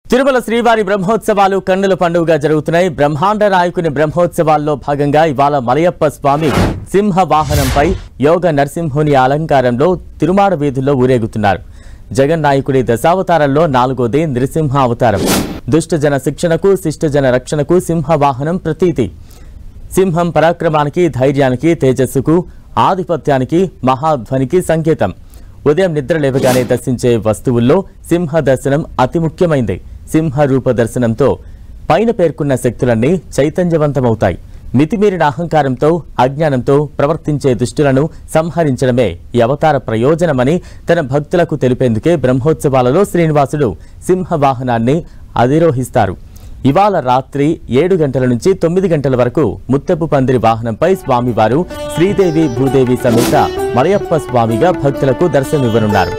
తిరుమల శ్రీవారి బ్రహ్మోత్సవాలు కన్నుల పండుగగా జరుగుతున్నాయి. బ్రహ్మాండ నాయకుని బ్రహ్మోత్సవాల్లో భాగంగా ఇవాళ మలయప్ప స్వామి సింహ వాహనంపై యోగ నరసింహుని అలంకారంలో తిరుమాడ వీధుల్లో ఊరేగుతున్నారు. జగన్నాయకుడి దశావతారంలో 4వది నృసింహ అవతారం. దుష్టజన శిక్షణకు శిష్టజన రక్షణకు సింహ వాహనం ప్రతీతి. సింహం పరాక్రమానికి, ధైర్యానికి, తేజస్సుకు, ఆధిపత్యానికి, మహాధ్వనికి సంకేతం. ఉదయం నిద్ర లేవగానే దర్శించే వస్తువుల్లో సింహ దర్శనం అతి ముఖ్యమైంది. సింహ రూప దర్శనంతో పైన పేర్కొన్న శక్తులన్నీ చైతన్యవంతమవుతాయి. మితిమీరిన అహంకారంతో, అజ్ఞానంతో ప్రవర్తించే దుష్టులను సంహరించడమే ఈ అవతార ప్రయోజనమని తన భక్తులకు తెలిపేందుకే బ్రహ్మోత్సవాలలో శ్రీనివాసుడు సింహ వాహనాన్ని అధిరోహిస్తారు. ఇవాళ రాత్రి 7 గంటల నుంచి 9 గంటల వరకు ముత్తపు పందిరి వాహనంపై స్వామివారు శ్రీదేవి భూదేవి సమేత మలయప్ప స్వామిగా భక్తులకు దర్శనమివ్వనున్నారు.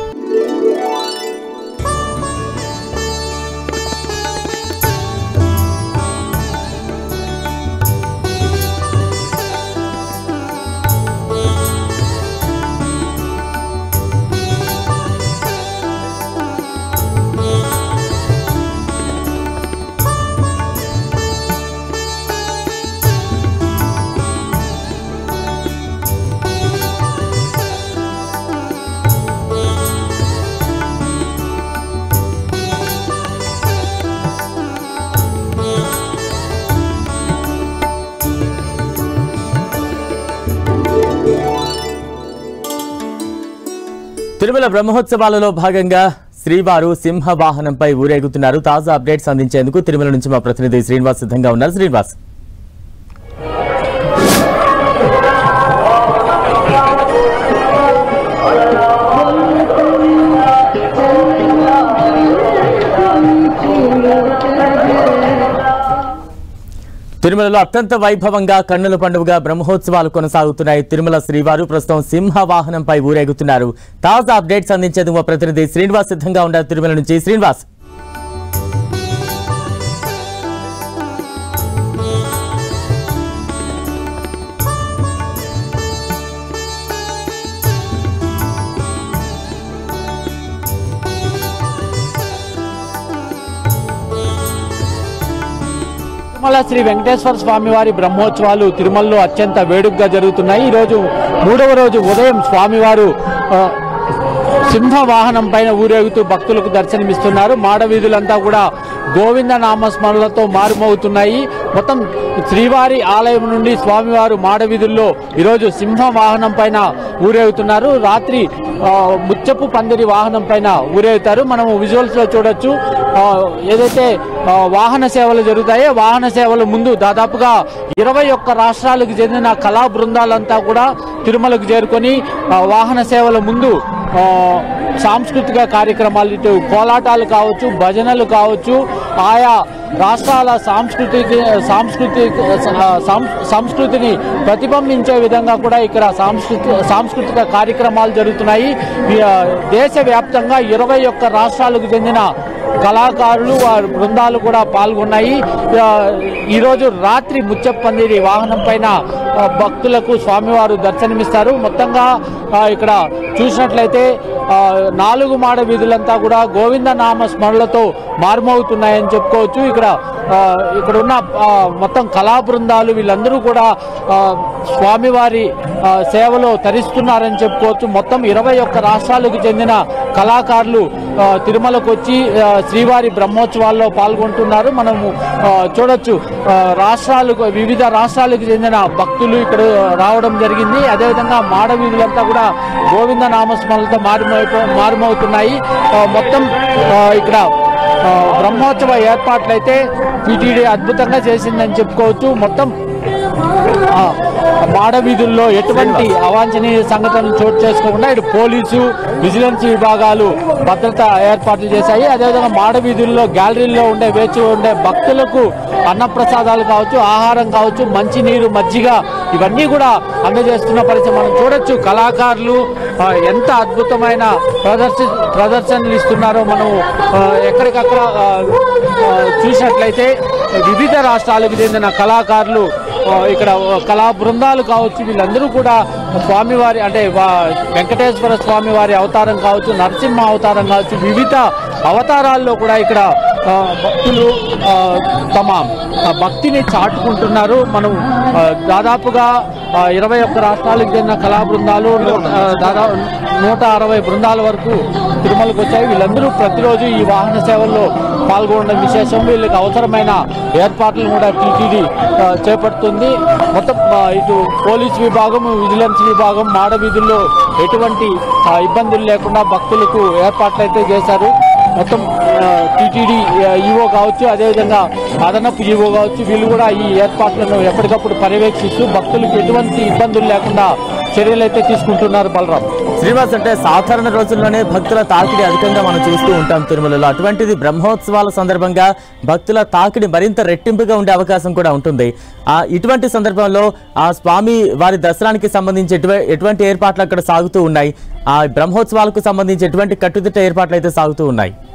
తిరుమల బ్రహ్మోత్సవాలలో భాగంగా శ్రీవారు సింహ వాహనంపై ఊరేగుతున్నారు. తాజా అప్డేట్స్ అందించేందుకు తిరుమల నుంచి మా ప్రతినిధి శ్రీనివాస్ సిద్ధంగా ఉన్నారు. శ్రీనివాస్, తిరుమలలో అత్యంత వైభవంగా కన్నుల పండుగగా బ్రహ్మోత్సవాలు కొనసాగుతున్నాయి. తిరుమల శ్రీవారు ప్రస్తుతం సింహ వాహనంపై ఊరేగుతున్నారు. తాజా అప్డేట్స్ అందించేందుకు మా ప్రతినిధి శ్రీనివాస్ సిద్ధంగా ఉన్నారు. తిరుమల నుంచి శ్రీనివాస్. తిరుమల శ్రీ వెంకటేశ్వర స్వామి వారి బ్రహ్మోత్సవాలు తిరుమలలో అత్యంత వేడుకగా జరుగుతున్నాయి. ఈరోజు 3వ రోజు ఉదయం స్వామివారు సింహ వాహనం పైన ఊరేగుతూ భక్తులకు దర్శనమిస్తున్నారు. మాడవీధులంతా కూడా గోవింద నామస్మరణలతో మారుమవుతున్నాయి. మొత్తం శ్రీవారి ఆలయం నుండి స్వామివారు మాడవీధుల్లో ఈరోజు సింహ వాహనం పైన ఊరేగుతున్నారు. రాత్రి ముచ్చపు పందిరి వాహనం పైన ఊరేగుతారు. మనము విజువల్స్ లో చూడొచ్చు. ఏదైతే వాహన సేవలు జరుగుతాయో వాహన సేవల ముందు దాదాపుగా 21 రాష్ట్రాలకు చెందిన కళా బృందాలంతా కూడా తిరుమలకు చేరుకొని వాహన సేవల ముందు సాంస్కృతిక కార్యక్రమాలు, ఇటు కోలాటాలు కావచ్చు, భజనలు కావచ్చు, ఆయా రాష్ట్రాల సంస్కృతిని ప్రతిబింబించే విధంగా కూడా ఇక్కడ సాంస్కృతిక కార్యక్రమాలు జరుగుతున్నాయి. దేశవ్యాప్తంగా 21 రాష్ట్రాలకు చెందిన కళాకారులు, వారి బృందాలు కూడా పాల్గొన్నాయి. ఈరోజు రాత్రి ముచ్చప్పందిరి వాహనం పైన భక్తులకు స్వామివారు దర్శనమిస్తారు. మొత్తంగా ఇక్కడ చూసినట్లయితే 4 మాడ వీధులంతా కూడా గోవింద నామ స్మరణలతో మారుమవుతున్నాయని చెప్పుకోవచ్చు. ఇక్కడ ఉన్న మొత్తం కళా బృందాలు వీళ్ళందరూ కూడా స్వామివారి సేవలో తరిస్తున్నారని చెప్పుకోవచ్చు. మొత్తం 21 రాష్ట్రాలకు చెందిన కళాకారులు తిరుమలకు వచ్చి శ్రీవారి బ్రహ్మోత్సవాల్లో పాల్గొంటున్నారు. మనము చూడొచ్చు, వివిధ రాష్ట్రాలకు చెందిన భక్తులు ఇక్కడ రావడం జరిగింది. అదేవిధంగా మాడవీధులంతా కూడా గోవింద నామస్మరణలతో మారుమవుతున్నాయి. మొత్తం ఇక్కడ బ్రహ్మోత్సవ ఏర్పాట్లయితే టీటీడీ అద్భుతంగా చేసిందని చెప్పుకోవచ్చు. మొత్తం మాడవీధుల్లో ఎటువంటి అవాంఛనీయ సంఘటనలు చోటు చేసుకోకుండా ఇటు పోలీసు, విజిలెన్స్ విభాగాలు భద్రత ఏర్పాట్లు చేశాయి. అదేవిధంగా మాడవీధుల్లో గ్యాలరీల్లో వేచి ఉండే భక్తులకు అన్నప్రసాదాలు కావచ్చు, ఆహారం కావచ్చు, మంచినీరు, మజ్జిగ ఇవన్నీ కూడా అందజేస్తున్న పరిస్థితి మనం చూడొచ్చు. కళాకారులు ఎంత అద్భుతమైన ప్రదర్శనలు ఇస్తున్నారో మనం ఎక్కడికక్కడ చూసినట్లయితే వివిధ రాష్ట్రాలకు చెందిన కళాకారులు ఇక్కడ కళా బృందాలు కావచ్చు, వీళ్ళందరూ కూడా స్వామివారి అంటే వెంకటేశ్వర స్వామి వారి అవతారం కావచ్చు, నరసింహ అవతారం కావచ్చు, వివిధ అవతారాల్లో కూడా ఇక్కడ భక్తులు తమ భక్తిని చాటుకుంటున్నారు. మనం దాదాపుగా 21 రాష్ట్రాలకు చెందిన కళా బృందాలు దాదాపు 160 బృందాల వరకు తిరుమలకు వచ్చాయి. వీళ్ళందరూ ప్రతిరోజు ఈ వాహన సేవల్లో పాల్గొనడం విశేషం. వీళ్ళకి అవసరమైన ఏర్పాట్లను కూడా టీటీడీ చేపడుతుంది. మొత్తం ఇటు పోలీస్ విభాగం, విజిలెన్స్ విభాగం మాడ వీధుల్లో ఎటువంటి ఇబ్బందులు లేకుండా భక్తులకు ఏర్పాట్లు అయితే చేశారు. మొత్తం టీటీడీ ఈవో కావచ్చు, అదేవిధంగా అదనపు ఈవో కావచ్చు, వీళ్ళు కూడా ఈ ఏర్పాట్లను ఎప్పటికప్పుడు పర్యవేక్షిస్తూ భక్తులకు ఎటువంటి ఇబ్బందులు లేకుండా చర్యలు అయితే తీసుకుంటున్నారు. బలరాం, శ్రీనివాస్, అంటే సాధారణ రోజుల్లోనే భక్తుల తాకిడి అధికంగా మనం చూస్తూ ఉంటాం తిరుమలలో. అటువంటిది బ్రహ్మోత్సవాల సందర్భంగా భక్తుల తాకిడి మరింత రెట్టింపుగా ఉండే అవకాశం కూడా ఉంటుంది. ఇటువంటి సందర్భంలో ఆ స్వామి వారి దర్శనానికి సంబంధించి ఎటువంటి ఏర్పాట్లు అక్కడ సాగుతూ ఉన్నాయి? ఆ బ్రహ్మోత్సవాలకు సంబంధించి ఎటువంటి కట్టుదిట్ట ఏర్పాట్లు అయితే సాగుతూ ఉన్నాయి?